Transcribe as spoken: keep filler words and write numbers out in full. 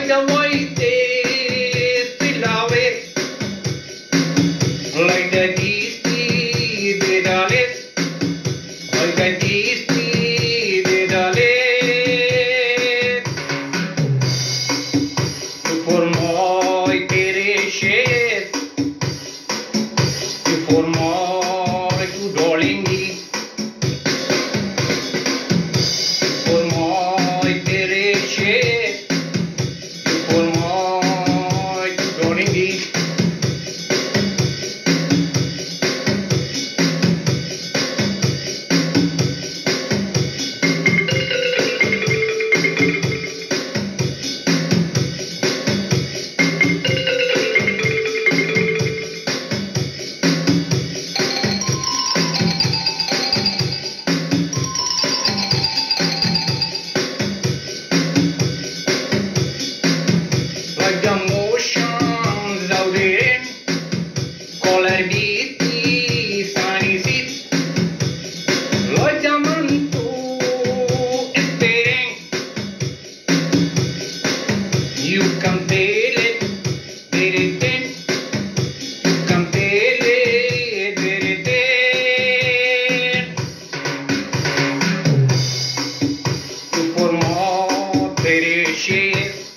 like the white days below it, like the Disney did on it, like the Disney did on it. For my perishes, for my good darling me, for my perishes, for my good darling me. Like the motions out in color beatty sunny seats, like the manto staring. You can tell it, did it then. You can tell it, did it then. For more perishes.